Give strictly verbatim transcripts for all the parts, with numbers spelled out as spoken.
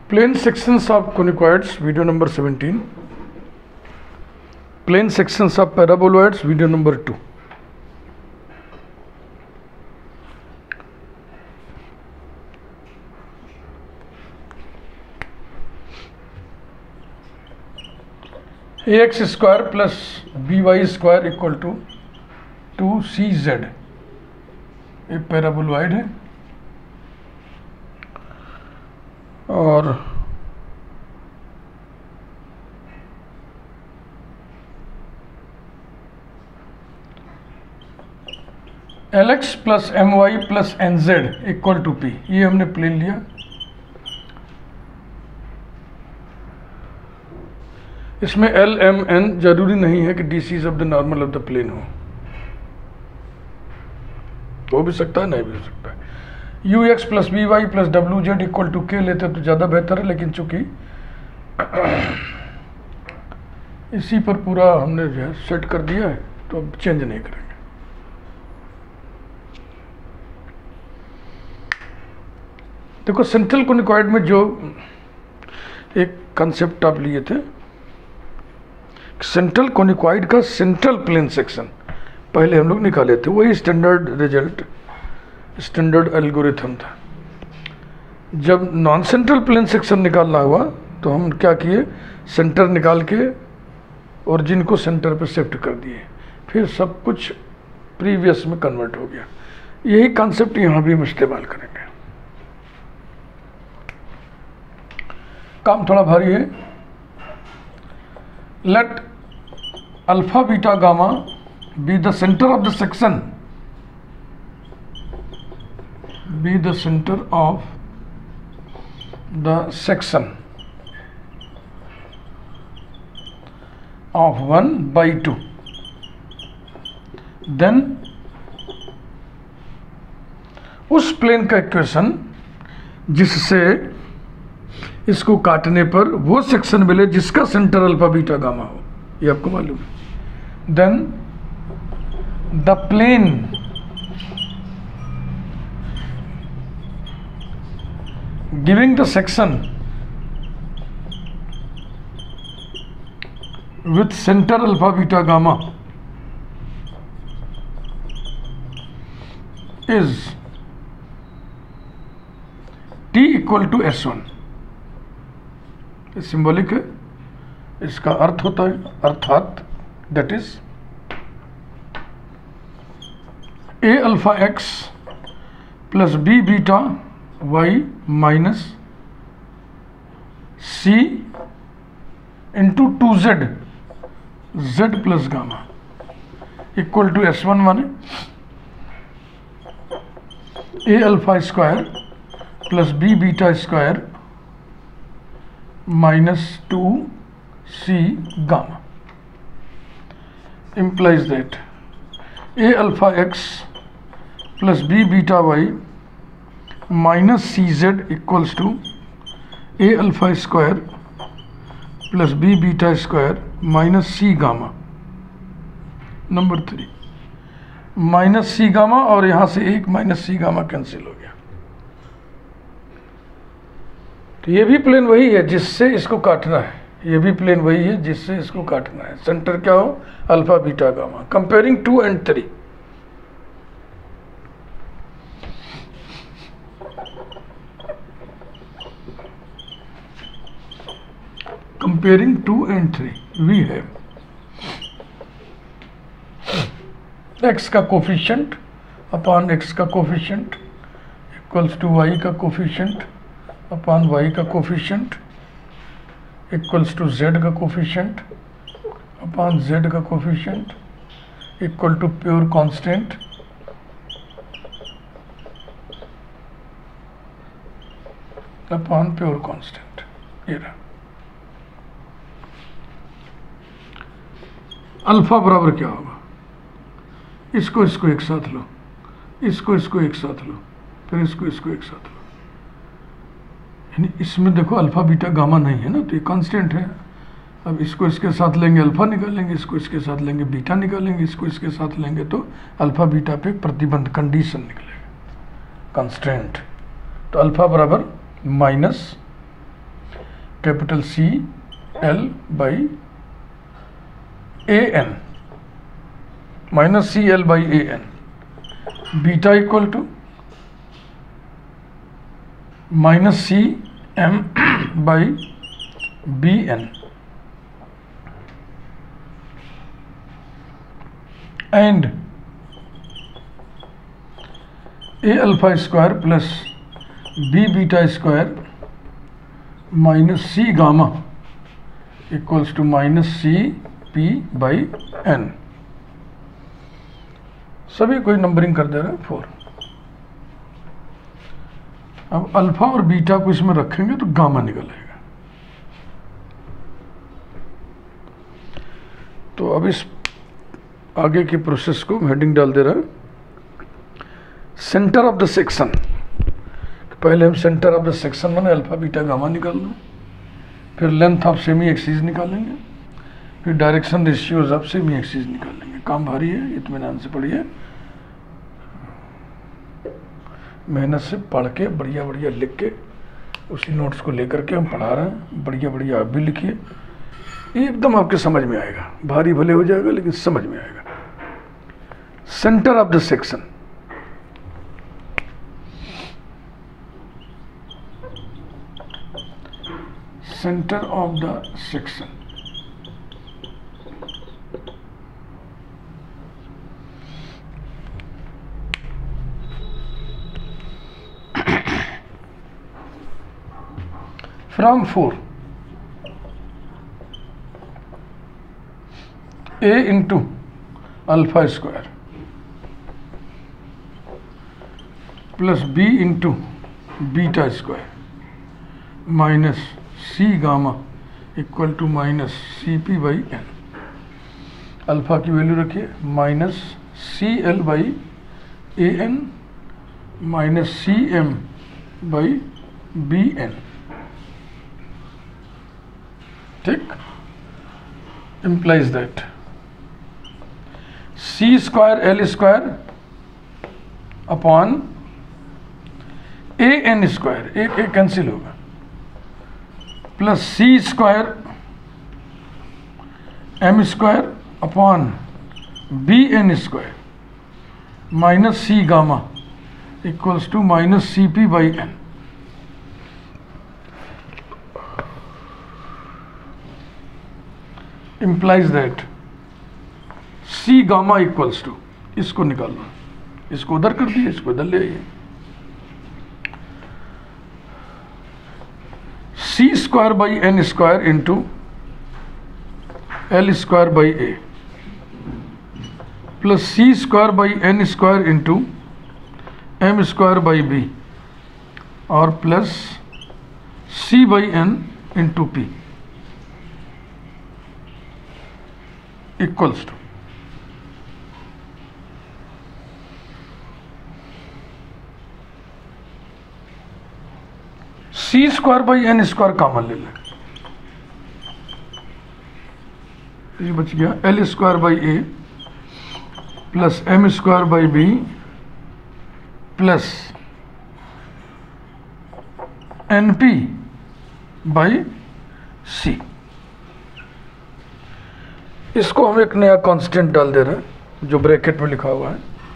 Plane sections of conicoids, video number seventeen. Plane sections of paraboloids, video number two. Ax square plus by square equal to two c z, ये paraboloid है और l x plus M Y plus N Z equal to p, ये हमने plane लिया। इसमें L M N जरूरी नहीं है कि d c's of the normal of the plane हो, हो भी सकता है नहीं भी हो सकता है। You x plus B y plus W Z equal to के लेते तो ज़्यादा बेहतर है, लेकिन चूंकि इसी पर पूरा हमने जो है सेट कर दिया है तो अब चेंज नहीं करेंगे। देखो सेंट्रल कोनिकॉइड में जो एक कंसेप्ट आप लिए थे, सेंट्रल कोनिकॉइड का सेंट्रल प्लेन सेक्शन पहले हम लोग निकाले थे, वही स्टैंडर्ड रिजल्ट स्टैंडर्ड एल्गोरिथम था। जब नॉन सेंट्रल प्लेन सेक्शन निकालना हुआ तो हम क्या किए, सेंटर निकाल के ओरिजिन को सेंटर पे शिफ्ट कर दिए, फिर सब कुछ प्रीवियस में कन्वर्ट हो गया। यही कॉन्सेप्ट यहाँ भी हम इस्तेमाल करेंगे। काम थोड़ा भारी है। Let alpha beta gamma be the center of the section, be the center of the section of one by two. Then उस प्लेन का इक्वेशन जिससे इसको काटने पर वो सेक्शन मिले जिसका सेंटर अल्फा बीटा गामा हो, ये आपको मालूम है। Then the plane giving the section with center alpha beta gamma is t equal to s one. Symbolic है, इसका अर्थ होता है अर्थात that is a alpha x plus b beta y minus c into two z z plus gamma equal to s one माने a alpha square plus b beta square minus two c gamma implies that a alpha x plus b beta y minus cz equals to a alpha square plus b beta square minus c gamma। Number three minus c gamma, और यहां से एक minus c gamma cancel हो गया। तो ये भी plane वही है जिससे इसको काटना है, ये भी प्लेन वही है जिससे इसको काटना है। सेंटर क्या हो, alpha beta gamma. Comparing two and three, comparing two and three we have x का कोफिशिएंट अपॉन एक्स का कोफिशिएंट इक्वल्स टू वाई का कोफिशिएंट अपॉन वाई का कोफिशिएंट इक्वल्स टू जेड का कोफिशिएंट अपॉन जेड का coefficient equal to pure constant upon pure constant. ये रहा alpha बराबर क्या होगा, इसको इसको एक साथ लो, इसको इसको एक साथ लो, फिर इसको इसको एक साथ लो। यानी इसमें देखो अल्फा बीटा गामा नहीं है ना, तो ये कांस्टेंट है। अब इसको इसके साथ लेंगे अल्फा निकालेंगे, इसको इसके साथ लेंगे बीटा निकालेंगे, इसको इसके साथ लेंगे तो अल्फा बीटा पे प्रतिबंध कंडीशन निकलेगा, कंस्ट्रेंट। तो अल्फा बराबर minus capital c l by a n minus c l by a n, beta equal to minus c m by b n and a alpha square plus b beta square minus c gamma equals to minus c p by n. सभी कोई numbering कर दे रहा है four. अब alpha और beta को इसमें रखेंगे तो गामा निकलेगा। तो अब इस आगे की प्रोसेस को हेडिंग डाल दे रहा है सेंटर ऑफ द सेक्शन। पहले हम सेंटर ऑफ द सेक्शन माने अल्फा बीटा गामा निकाल लो, फिर लेंथ ऑफ सेमी एक्सिस निकालेंगे, फिर direction ratios of semi axis निकालेंगे। काम भारी है, इत्मीनान से पढ़िए, मेहनत से पढ़ के बढ़िया बढ़िया लिख के उसी नोट्स को लेकर के हम पढ़ा रहे हैं। बढ़िया बढ़िया आप भी लिखिए, एकदम आपके समझ में आएगा। भारी भले हो जाएगा लेकिन समझ में आएगा। Centre of the section, centre of the section from four a into alpha square plus b into beta square minus c gamma equal to minus c p by n. Alpha की वैल्यू रखिए minus c l by a n minus c m by b n. ठीक, implies that c square l square upon a n square, एक एक cancel होगा, plus c square m square upon b n square minus c gamma equals to minus c p by n. implies that c gamma equals to, इसको निकाल लो, इसको उधर कर दिए, इसको इधर ले आइए, c square by N square into l square by A plus c square by N square into m square by B और plus c by N into p equals to c square by N square common ले लें, ये बच गया l square by A plus M square by B plus N P by c. इसको हम एक नया कांस्टेंट डाल दे रहे हैं जो ब्रैकेट में लिखा हुआ है।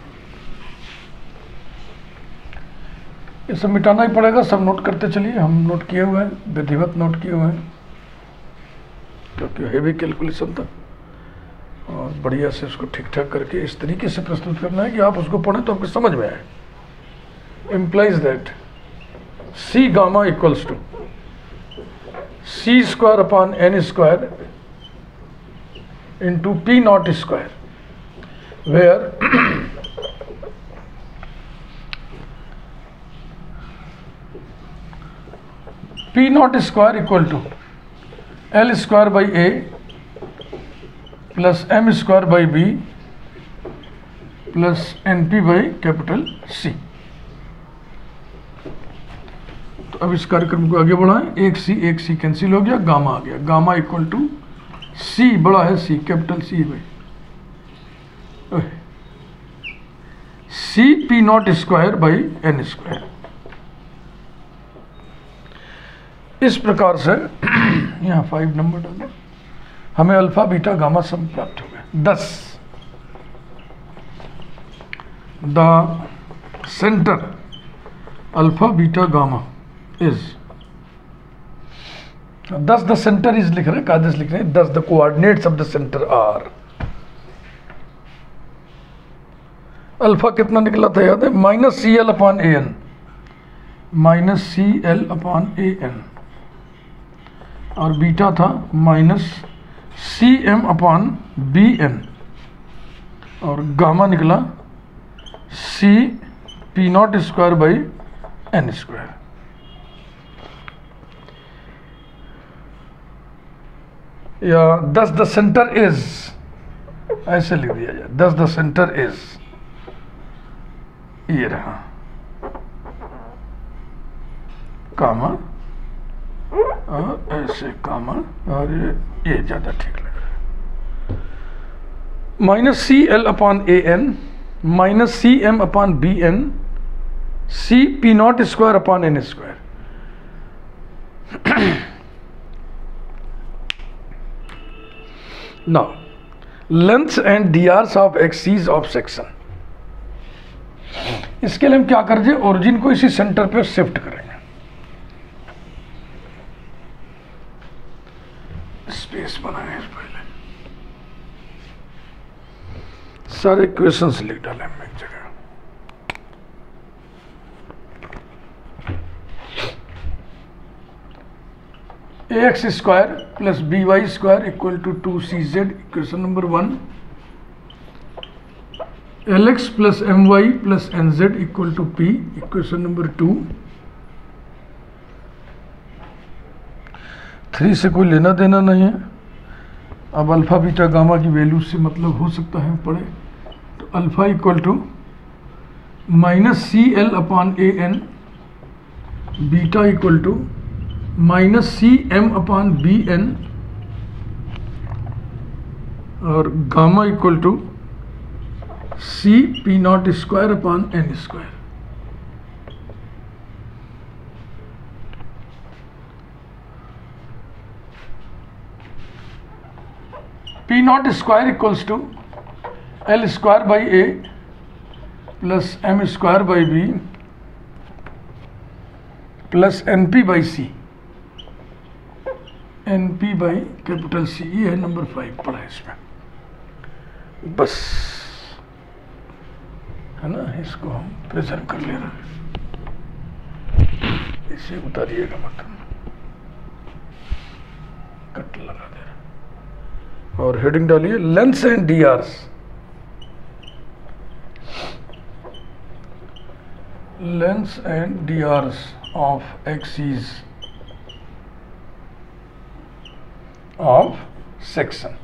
ये सब मिटाना ही पड़ेगा, सब नोट करते चलिए, हम नोट किए हुए हैं, विधिवत नोट किए हुए हैं क्योंकि हेवी कैलकुलेशन था और बढ़िया से उसको ठीक ठाक करके इस तरीके से प्रस्तुत करना है कि आप उसको पढ़ें तो आपको समझ में आए। Implies that c gamma equals to c square upon n square into P naught square, where P naught square equal to L square by A plus M square by B plus N P by capital C। तो अब इस कार्यक्रम को आगे बढ़ाएं, एक सी एक सी cancel हो गया, गामा आ गया, गामा इक्वल टू सी बड़ा है सी, कैपिटल सी भाई, c P naught square by N square. इस प्रकार से यहाँ फाइव नंबर डालो, हमें अल्फा बीटा गामा सम प्राप्त हो गए। Thus, the centre alpha beta gamma is, thus the centre is लिख रहे हैं, कायदे से लिख रहे हैं, thus the coordinates of the centre are. Alpha कितना निकला था याद है? Minus c l upon a n, minus c l upon a n, और बीटा था minus c m upon b n, और गामा निकला c P naught square by N square. या दस द सेंटर इज, ऐसे लिख दिया जाए, दस द सेंटर इज, ये रहा कामा, और ऐसे कामा, और ये ये ज्यादा ठीक लग रहा है। Minus c l upon a n, minus c m upon b n, c P naught square upon n square. Now lengths and DRs of axes of section, इसके लिए हम क्या कर दिए, ओरिजिन को इसी सेंटर पे शिफ्ट करेंगे। स्पेस बनाए पहले, सारे इक्वेशंस लिख डाले हम एक जगह। A x square plus B Y square equal to two c z, equation number one. L x plus M Y plus N Z equal to p, equation number two. Three से कोई लेना देना नहीं है। अब अल्फा बीटा गामा की value से मतलब हो सकता है पढ़े, तो alpha equal to minus c l upon a n, beta equal to minus c m upon b n, और gamma equal to c P naught square upon n square. P naught square equals to l square by A plus M square by B plus N P by c, n P by capital c. ये है number five पढ़ा है इसमें, बस है ना। इसको हम प्रिजर्व कर ले रहे हैं, इसे उतारिएगा मतलब कट लगा दे रहा, और हेडिंग डालिए lengths and D r's. Lengths and D Rs of axes of section.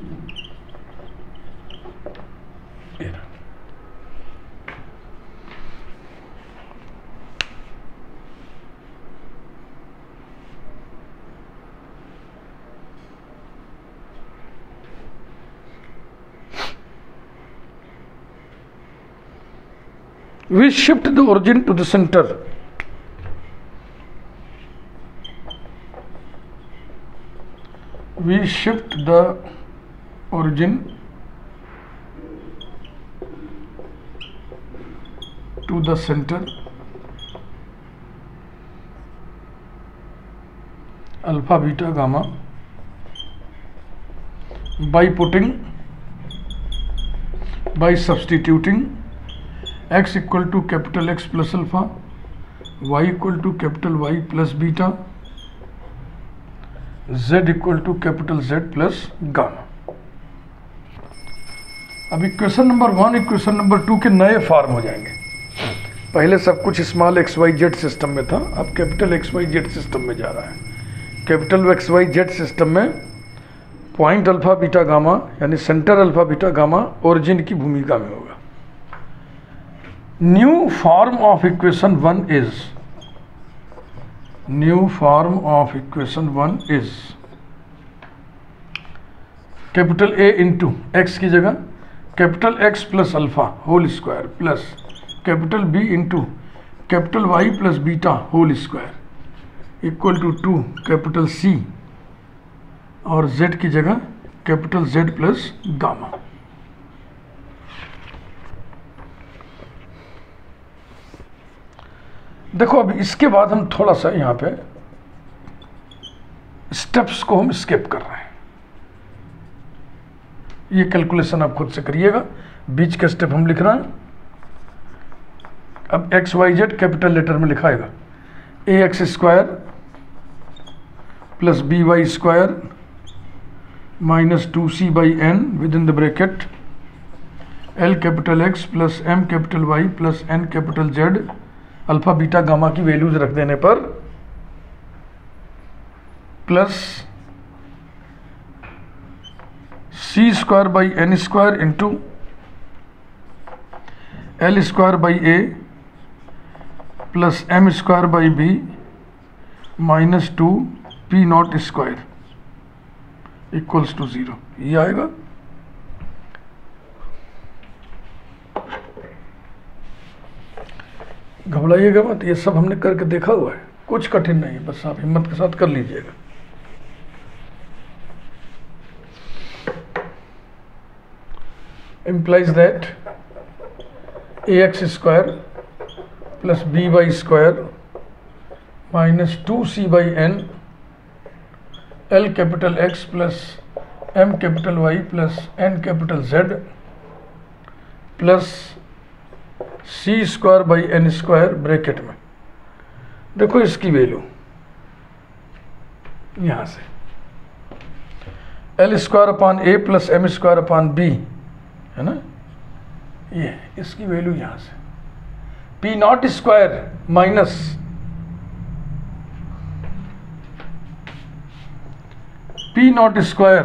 We shift the origin to the center. We shift the origin to the center. Alpha, beta, gamma by putting, by substituting x equal to capital X plus alpha, y equal to capital Y plus beta, z equal to capital Z plus gamma। अब equation number one equation number two के नए form हो जाएंगे। पहले सब कुछ small x Y Z system में था, अब capital X Y Z system में जा रहा है। Capital X Y Z system में पॉइंट अल्फा बीटा गामा यानी centre alpha beta gamma origin की भूमिका में होगा। New form of equation one is, new form of equation one is capital A into x की जगह capital X plus alpha whole square plus capital B into capital Y plus beta whole square equal to two capital c और z की जगह capital Z plus gamma. देखो अब इसके बाद हम थोड़ा सा यहाँ पे स्टेप्स को हम स्किप कर रहे हैं। ये कैलकुलेशन आप खुद से करिएगा, बीच का स्टेप हम लिख रहे हैं। अब x Y z capital letter में लिखाएगा a x square plus B Y square minus two C by n with in the bracket l capital X plus M capital Y plus N capital Z alpha beta gamma की values रख देने पर plus c square by N square into l square by A plus M square by b minus two P naught square equals to zero. ये आएगा। घबराइएगा मत, ये सब हमने करके देखा हुआ है, कुछ कठिन नहीं है, बस आप हिम्मत के साथ कर लीजिएगा। implies that ax square plus by square minus two C by n l capital X plus m capital Y plus n capital Z plus c square by n square bracket में। देखो इसकी वैल्यू यहां से l square upon a plus M square upon B है ना, ये इसकी value यहां से P naught square minus P naught square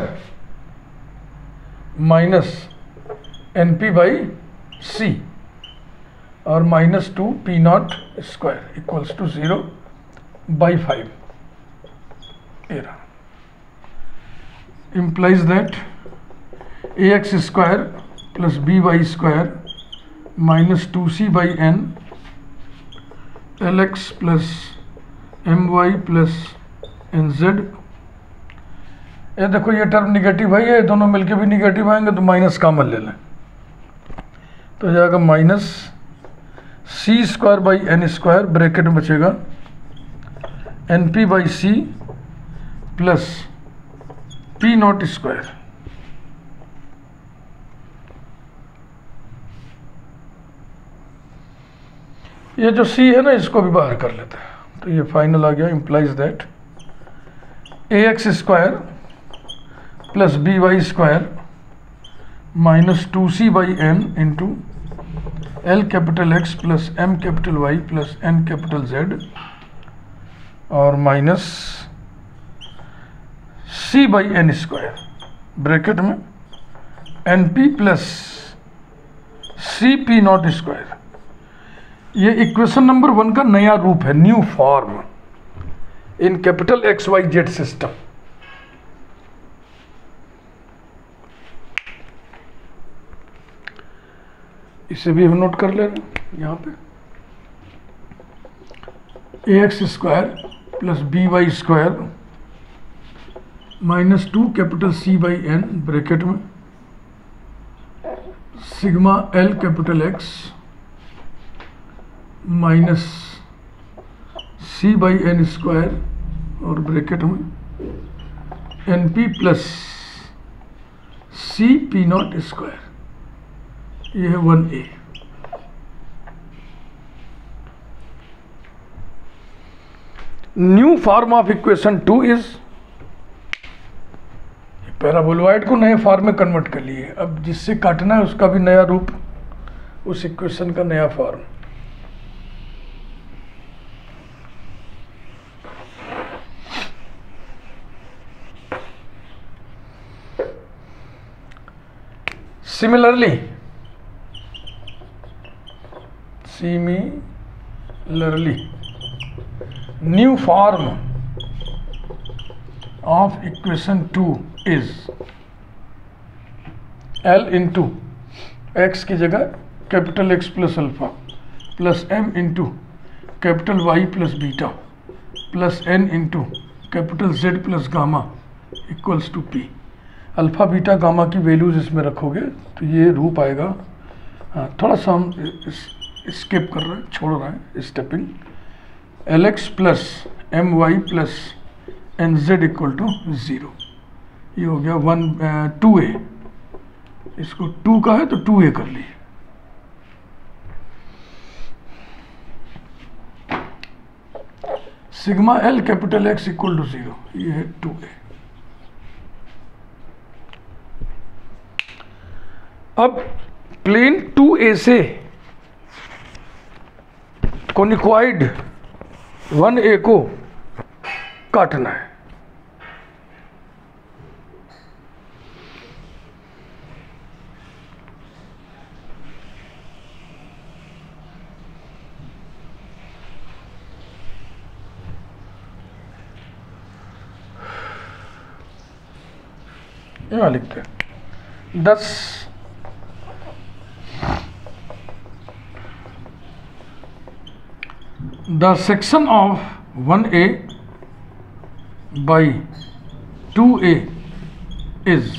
minus N P by C और minus two P naught square equals to zero by five. implies that ax square plus by square minus two C by n lx plus my plus nz। ये देखो ये term negative है, ये दोनों मिलके भी negative आएंगे तो माइनस कॉमन ले लें तो जाएगा minus C square by N square bracket में बचेगा N P by C plus P naught square. ये जो सी है ना इसको भी बाहर कर लेते हैं तो ये फाइनल आ गया। Implies that A x square plus B Y square minus two C by N into L capital X plus M capital Y plus N capital Z और minus C by N square bracket में N P plus C P naught square. ये equation number one का नया रूप है, new form in capital X Y Z system. इसे भी हम नोट कर ले रहे हैं यहाँ पे A x square plus B Y square minus two capital C by N bracket में sigma L capital X minus C by N square और ब्रैकेट में N P plus C P naught square. ये है one A. New form of equation two is paraboloid को नए form में convert कर लिए। अब जिससे काटना है उसका भी नया रूप, उस इक्वेशन का नया form. Similarly similarly new form of equation two is L into X की जगह capital X plus alpha plus M into capital Y plus beta plus N into capital Z plus gamma equals to P. Alpha beta gamma की values इसमें रखोगे तो ये रूप आएगा। हाँ, थोड़ा सा हम स्किप कर रहे हैं, छोड़ रहे हैं stepping. L x plus M Y plus N Z equal to zero. ये हो गया वन टू ए, इसको टू का है तो टू ए कर लिए। Sigma L capital X equal to zero, ये है टू ए। अब प्लेन टू ए से कोनिक्वाइड वन ए को काटना है। यहाँ लिखते हैं thus the section of one A by two A is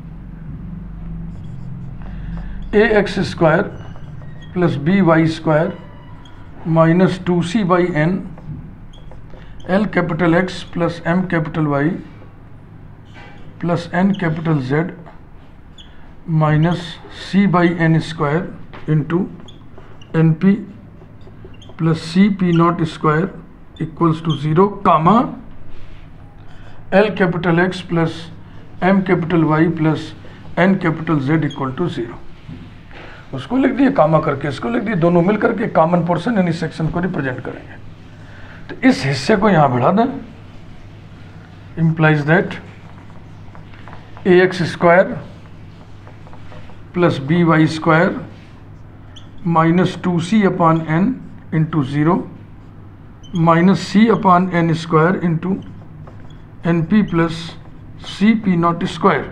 A x square plus B Y square minus two C by N L capital X plus M capital Y plus N capital Z minus C by N square into N P plus C P naught square equals to zero comma L capital X plus M capital Y plus N capital Z equal to zero. उसको लिख दिए कामा करके, इसको लिख दिए, दोनों मिल करके कॉमन पोर्शन यानी सेक्शन को रिप्रेजेंट करेंगे। तो इस हिस्से को यहाँ बढ़ा दें, implies that A x square plus B Y square minus two C upon N into zero minus C upon N square into N P plus C P naught square.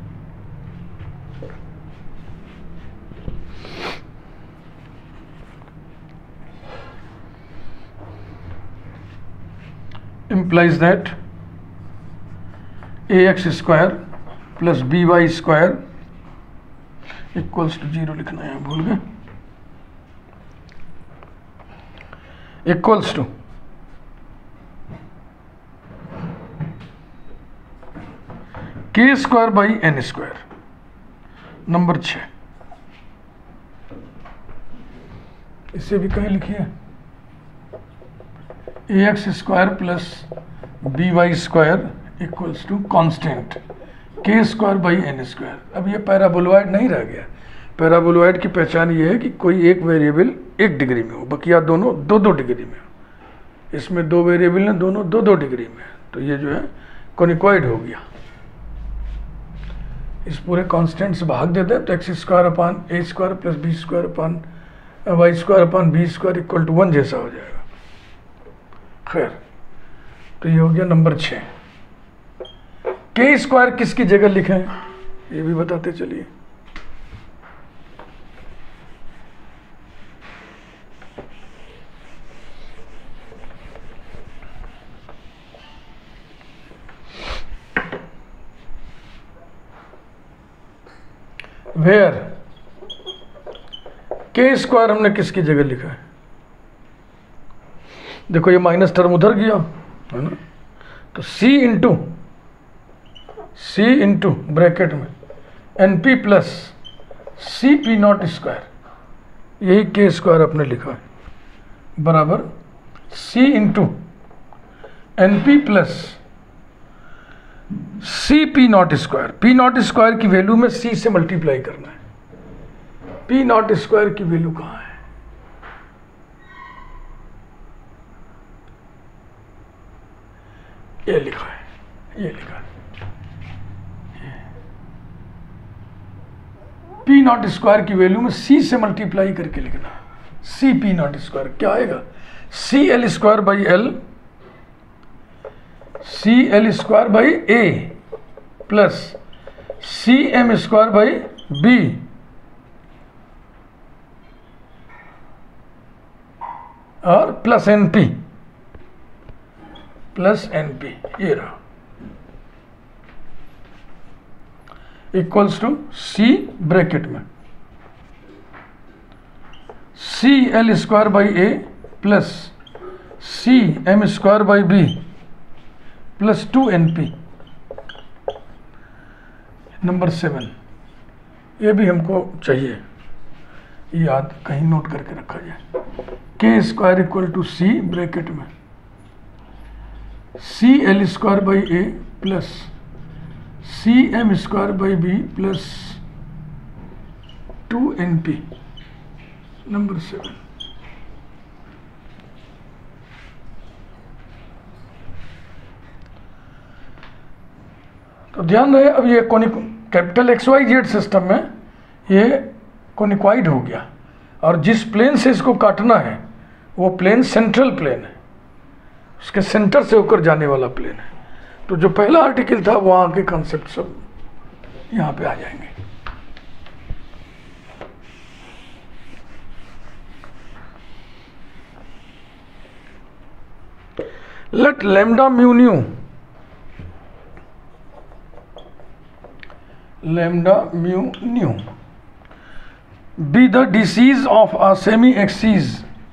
implies that A x square plus B Y square equals to zero लिखना है, भूल गए, equals to K square by N square. Number छः, इसे भी कहीं लिखिए, A x square plus B Y square equals to constant K square by N square. अब ये पैराबोलॉइड नहीं रह गया। पैराबोलॉइड की पहचान ये है कि कोई एक वेरिएबल एक डिग्री में हो, बकिया दोनों दो दो डिग्री में हो। इसमें दो वेरिएबल हैं, दोनों दो दो डिग्री में, तो ये जो है कोनिक्वाइड हो गया। इस पूरे कांस्टेंट से भाग देते हैं तो X square upon A square plus B square upon Y square upon B square equal to one जैसा हो जाएगा। खैर, तो ये हो गया नंबर छः। के स्क्वायर किसकी जगह लिखें ये भी बताते चलिए। वेयर के स्क्वायर हमने किसकी जगह लिखा है? देखो ये माइनस टर्म उधर गया है ना, तो c into C into bracket में N P plus C P naught square, यही के स्क्वायर आपने लिखा है, बराबर c into N P plus C P naught square. P naught square की वैल्यू में c से मल्टीप्लाई करना है। पी नॉट स्क्वायर की वैल्यू कहाँ है? ये लिखा है, ये लिखा है पी नॉट स्क्वायर की वैल्यू में सी से मल्टीप्लाई करके लिखना। सी पी नॉट स्क्वायर क्या आएगा? C L square by L, C L square by A plus C M square by B और plus N P plus N P, ये रहा, इक्वल्स टू सी ब्रैकेट में C L square by A plus C M square by B plus two N P. Number seven, ये भी हमको चाहिए, याद कहीं नोट करके रखा जाए। K square equal to C bracket में C L square by A plus C M square by B plus two N P. Number seven, तो ध्यान रहे, अब ये conic capital X Y Z system में ये कोनिक्वाइड हो गया, और जिस प्लेन से इसको काटना है वो प्लेन सेंट्रल प्लेन है, उसके सेंटर से होकर जाने वाला प्लेन है। तो जो पहला आर्टिकल था वहाँ के कॉन्सेप्ट सब यहाँ पे आ जाएंगे। Let lambda mu nu lambda mu nu be the disease of a semi axis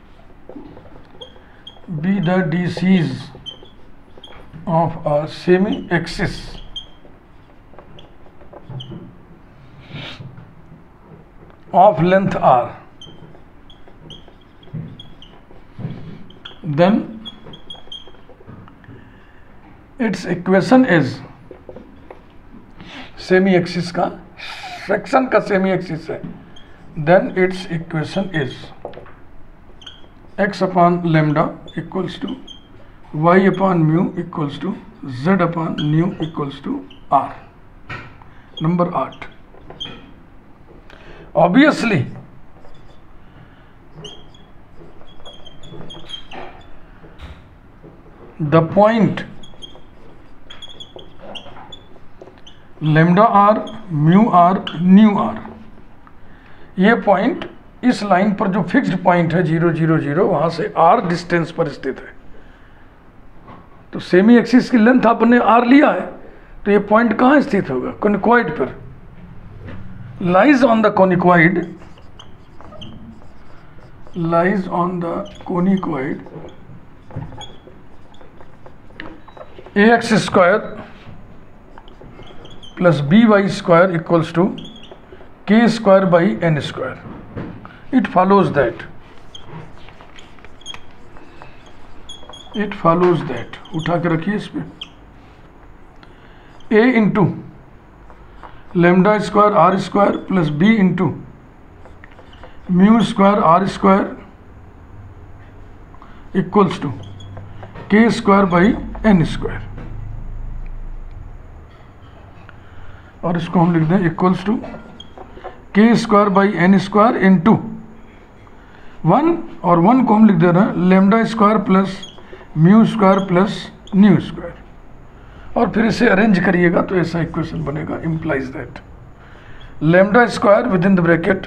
be the disease of a semi axis of length r, then its equation is semi axis का section का semi axis है, then its equation is X upon lambda equals to Y upon mu equals to Z upon nu equals to R. Number आठ, obviously the point lambda R mu R nu R, ये point इस line पर जो fixed point है zero zero zero, वहां से R distance पर स्थित है। तो सेमी एक्सिस की लेंथ आपने आर लिया है, तो ये पॉइंट कहाँ स्थित होगा? कोनिक्वाइड पर। Lies on the conicoid, lies on the conicoid A x square plus by square equals to k square by n square. It follows that it follows that उठा के रखिए इस पे, a into lambda square R square plus b into mu square R square equals to k square by n square, और इसको हम लिख दें equals to K square by N square into one, और वन को हम लिख दे रहे हैं lambda square plus mu square plus nu square, और फिर इसे अरेंज करिएगा तो ऐसा इक्वेशन बनेगा। Implies that lambda square with in the bracket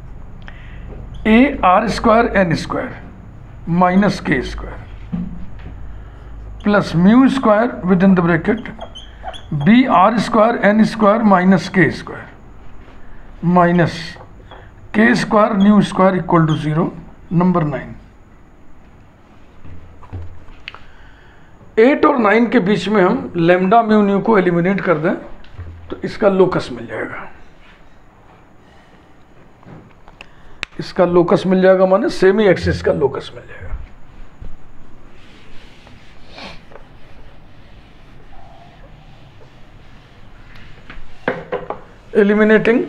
A R square N square minus K square plus mu square with in the bracket B R square N square minus K square minus K square nu square equal to zero. Number nine, eight और nine के बीच में हम lambda mu nu को eliminate कर दें तो इसका लोकस मिल जाएगा, इसका लोकस मिल जाएगा माने सेमी एक्सिस का लोकस मिल जाएगा। eliminating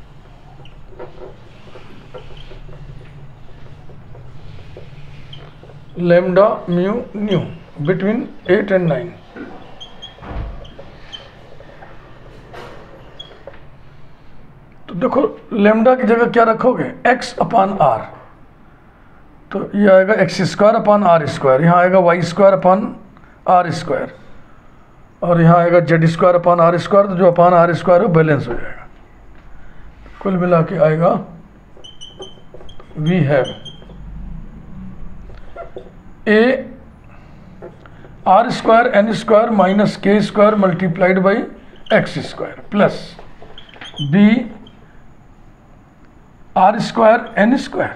lambda mu nu between eight and nine, तो देखो लेमडा की जगह क्या रखोगे? x अपान आर, तो ये आएगा X square upon R square, यहाँ आएगा Y square upon R square, और यहाँ आएगा Z square upon R square, तो जो अपान आर स्क्वायर है बैलेंस हो जाएगा। कुल मिला के आएगा we have A R square N square minus K square multiplied by X square plus B R square N square,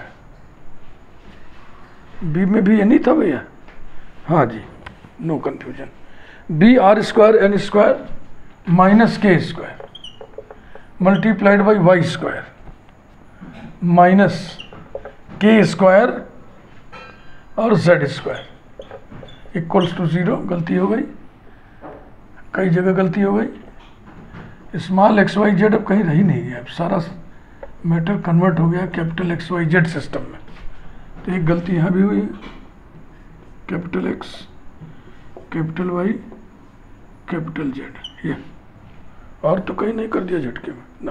B में भी एन ही था भैया, हाँ जी, no confusion, B R square N square minus K square multiplied by Y square minus K square और Z square equals to zero. गलती हो गई, कई जगह गलती हो गई। स्मॉल एक्स वाई जेड अब कहीं रही नहीं है, अब सारा मैटर कन्वर्ट हो गया capital X Y Z system में। तो एक गलती यहाँ भी हुई है, capital X capital Y capital Z, ये और तो कहीं नहीं कर दिया झटके में ना।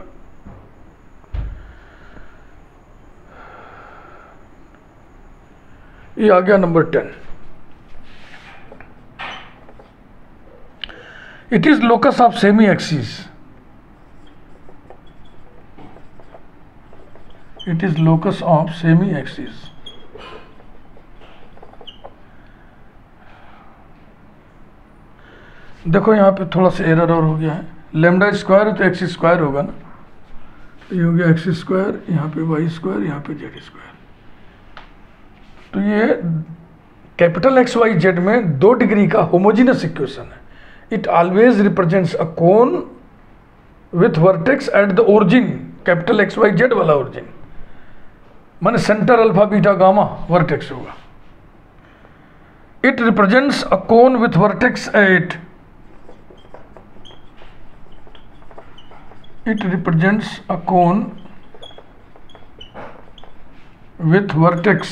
ये आ गया number ten. It is locus of semi axis, it is locus of semi axis. देखो यहाँ पे थोड़ा सा एरर और हो गया है, लेमडा स्क्वायर है तो एक्स स्क्वायर होगा ना, तो ये हो गया एक्स स्क्वायर, यहाँ पे वाई स्क्वायर, यहाँ पे जेड स्क्वायर। तो ये कैपिटल एक्स वाई जेड में दो डिग्री का होमोजीनियस इक्वेशन है। It always represents a cone with vertex at the origin, capital X Y Z वाला ओरिजिन, माने centre alpha beta gamma vertex होगा। It represents a cone with vertex at, it represents a cone with vertex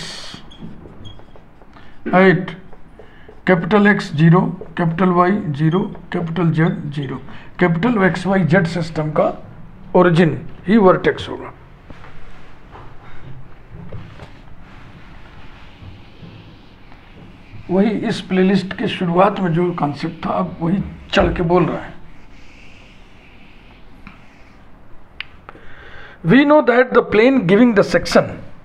at capital X zero, capital Y zero, capital Z zero, capital X Y Z system का origin ही vertex होगा। वही इस playlist के शुरुआत में जो concept था अब वही चल के बोल रहा है। We know that the plane giving the section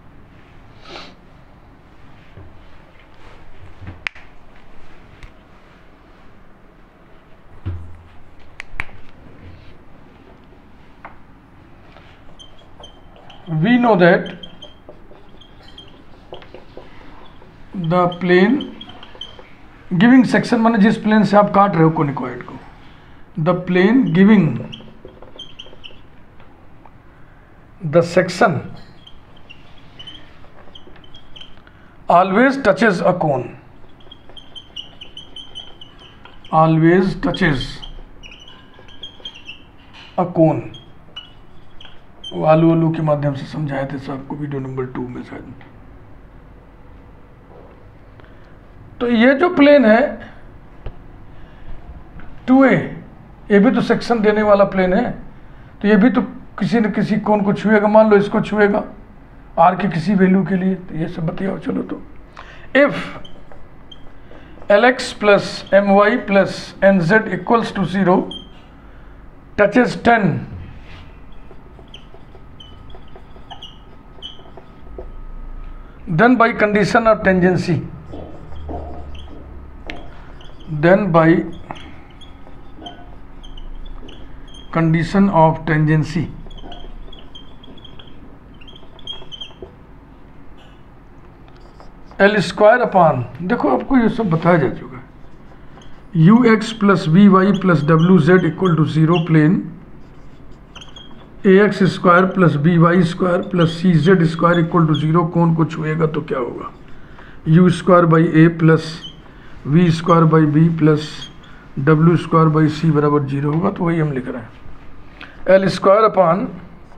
we know that the plane giving section माने जिस प्लेन से आप काट रहे हो कोनिकॉइड को, the plane giving the section always touches a cone, always touches a cone। आलू आलू के माध्यम से समझाए थे सबको वीडियो नंबर टू में शायद। तो ये जो प्लेन है टू ए, ये भी तो सेक्शन देने वाला प्लेन है, तो ये भी तो किसी न किसी कोण को छुएगा। मान लो इसको छुएगा आर के किसी वैल्यू के लिए, तो ये सब बताओ। चलो, तो if L x plus M Y plus N Z equals to zero touches ten, then by condition of tangency, then by condition of tangency L square upon, देखो आपको ये सब बताया जा चुका है, you x plus V Y plus W Z equal to zero plane A x square plus B Y square plus C Z square equal to zero. कौन को छुएगा तो क्या होगा, U square by A plus V square by B plus W square by C बराबर जीरो होगा। तो वही हम लिख रहे हैं, L square upon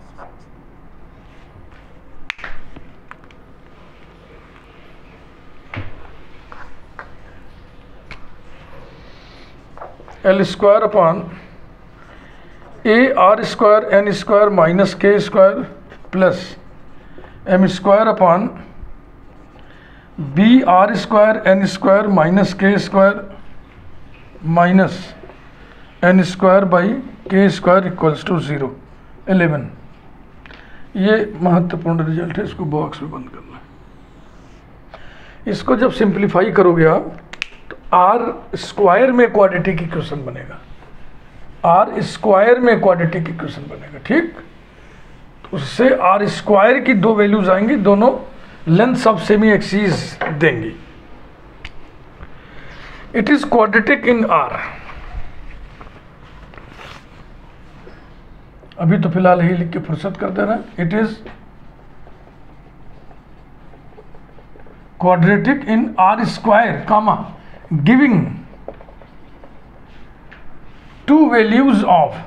L square upon A R square N square minus K square plus M square upon B R square N square minus K square minus N square by K square equals to zero eleven. ये महत्वपूर्ण result है, इसको box में बंद करना है। इसको जब सिंप्लीफाई करोगे आप तो आर स्क्वायर में क्वाड्रेटिक इक्वेशन बनेगा, आर स्क्वायर में क्वाड्रेटिक इक्वेशन बनेगा, ठीक। तो उससे आर स्क्वायर की दो वैल्यूज आएंगी, दोनों लेंथ ऑफ सेमी एक्सिस देंगी। It is quadratic in R. अभी तो फिलहाल यही लिख के फुर्सत कर दे रहे हैं। It is quadratic in R square comma giving two values of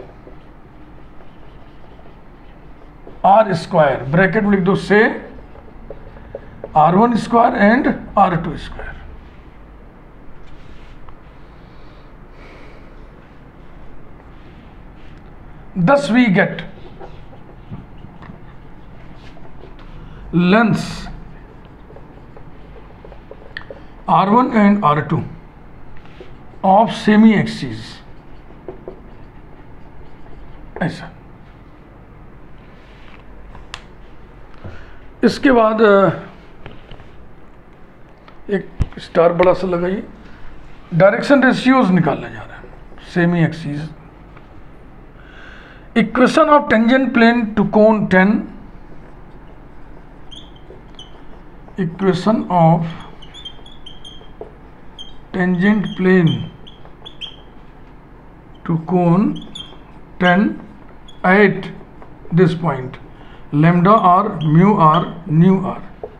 R square, bracket में लिख दो, से R one square and R two square. Thus we get lengths R one and R two of semi axis, ऐसा। इसके बाद एक star बड़ा सा लगाइए, डायरेक्शन रेशियोज निकालने जा रहे हैं semi axis. Equation of tangent plane to cone ten, equation of tangent plane to cone ten at this point, lambda r, mu r, nu r.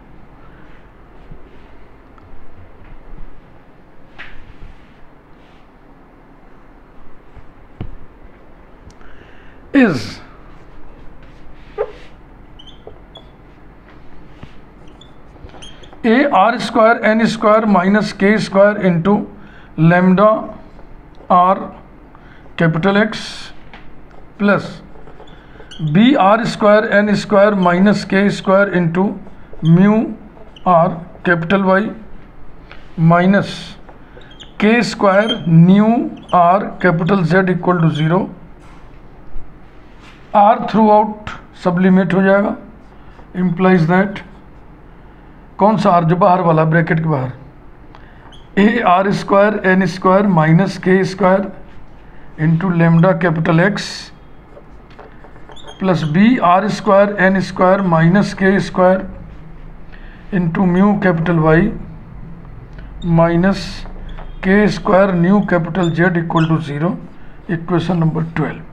Is a r square n square minus k square into lambda r capital X plus b r square n square minus k square into mu r capital Y minus k square nu r capital Z equal to zero। r throughout sublimate हो जाएगा, implies that कौन सा r, जो बाहर वाला bracket के बाहर, A R square N square minus K square into lambda capital X plus B R square N square minus K square into mu capital Y minus K square nu capital Z equal to zero. Equation number twelve.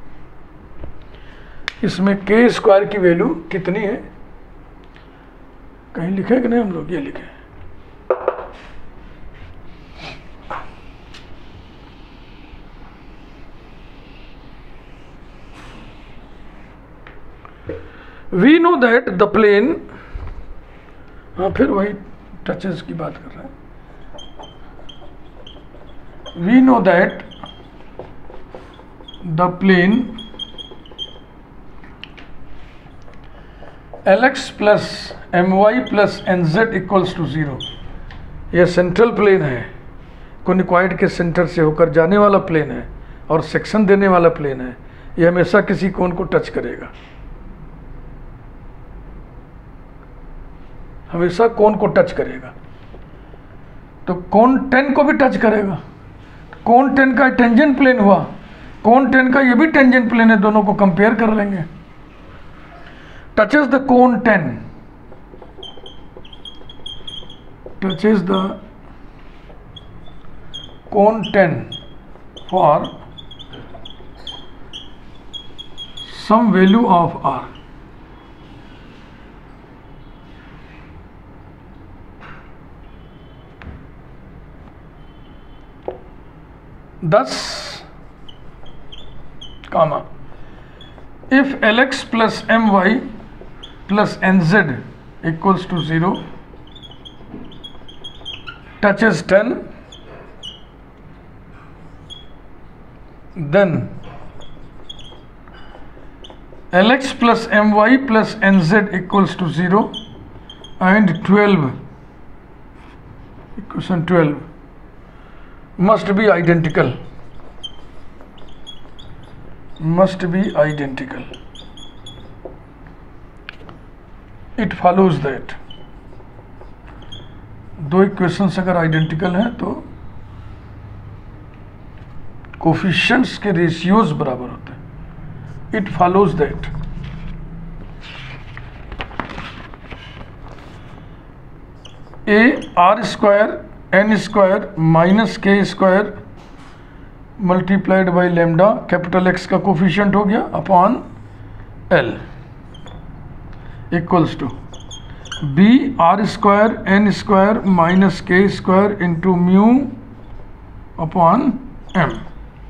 इसमें K square की value कितनी है, कहीं लिखे कि नहीं, हम लोग ये लिखे, we know that the plane, हाँ फिर वही टचेस की बात कर रहे हैं। We know that the plane L x plus M Y plus N Z equals to zero, यह सेंट्रल प्लेन है, कोनिक्वाइड के सेंटर से होकर जाने वाला प्लेन है और सेक्शन देने वाला प्लेन है। यह हमेशा किसी कोण को टच करेगा, हमेशा कोण को टच करेगा। तो कोण टेन को भी टच करेगा, कोण टेन का टेंजेंट प्लेन हुआ, कोण टेन का ये भी टेंजेंट प्लेन है, दोनों को कंपेयर कर लेंगे। touches the cone ten, touches the cone ten for some value of r. Thus, comma, if Lx plus My plus Nz equals to zero touches ten, then Lx plus My plus Nz equals to zero and twelve, equation twelve must be identical, must be identical. It follows that दो equations अगर identical हैं तो coefficients के ratios बराबर होते हैं। It follows that A R square N square minus K square multiplied by lambda capital X का coefficient हो गया upon L equals to B R square N square minus K square into mu upon M.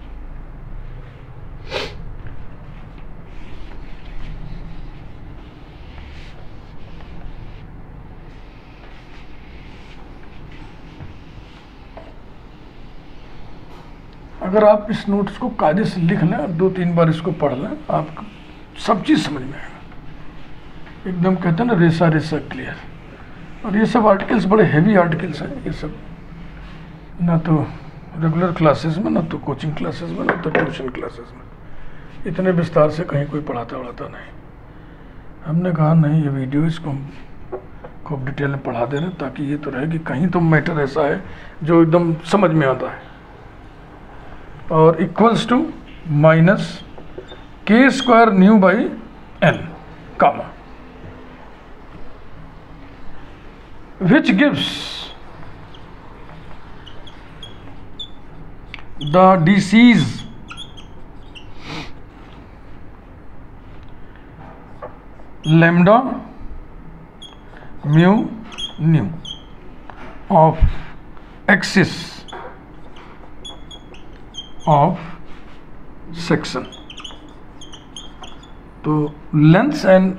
अगर आप इस notes को कायदे से लिख लें और दो तीन बार इसको पढ़ लें, आपको सब चीज़ समझ में आएगा। एकदम कहते हैं ना रेसा रेसा क्लियर। और ये सब आर्टिकल्स बड़े हैवी आर्टिकल्स हैं, ये सब ना तो रेगुलर क्लासेस में, ना तो कोचिंग क्लासेस में, ना तो ट्यूशन क्लासेस में इतने विस्तार से कहीं कोई पढ़ाता वढ़ाता नहीं। हमने कहा नहीं, ये वीडियो इसको हम खूब डिटेल में पढ़ा दे रहे हैं ताकि ये तो रहे कि कहीं तो मैटर ऐसा है जो एकदम समझ में आता है। और equals to minus K square nu by N comma which gives the DCs lambda mu nu of axis of section। तो lengths and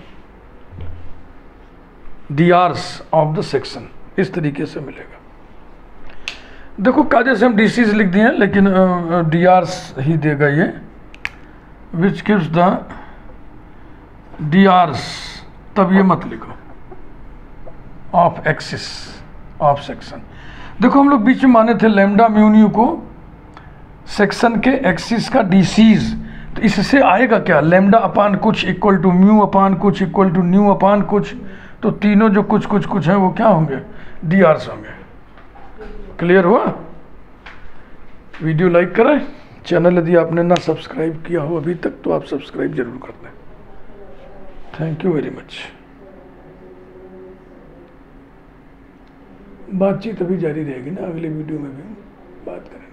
D Rs of the section इस तरीके से मिलेगा। देखो कायदे से हम डी सीज लिख दिए हैं, लेकिन डी आर्स ही देगा ये, which gives the D R's, तब ये मत लिखो, ऑफ एक्सिस ऑफ सेक्शन। देखो हम लोग बीच में माने थे लैम्डा म्यू न्यू को सेक्शन के एक्सिस का डी सीज, तो इससे आएगा क्या, लैम्डा अपान कुछ इक्वल टू म्यू अपान कुछ इक्वल टू न्यू अपान कुछ, तो तीनों जो कुछ कुछ कुछ हैं वो क्या होंगे, डी आर्स होंगे। क्लियर हुआ? वीडियो लाइक करें, चैनल यदि आपने ना सब्सक्राइब किया हो अभी तक तो आप सब्सक्राइब जरूर कर दें। Thank you very much. बातचीत अभी जारी रहेगी ना, अगले वीडियो में भी बात करें।